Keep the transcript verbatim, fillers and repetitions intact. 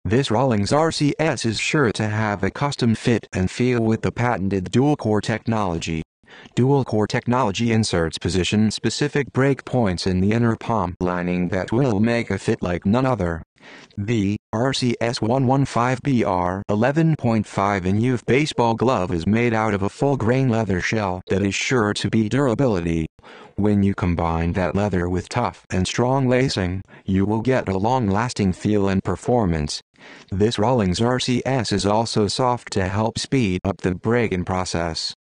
This Rawlings R C S is sure to have a custom fit and feel with the patented dual-core technology. Dual-core technology inserts position-specific breakpoints in the inner palm lining that will make a fit like none other. The R C S one fifteen B R eleven point five in youth baseball glove is made out of a full-grain leather shell that is sure to be durability. When you combine that leather with tough and strong lacing, you will get a long-lasting feel and performance. This Rawlings R C S is also soft to help speed up the break-in process.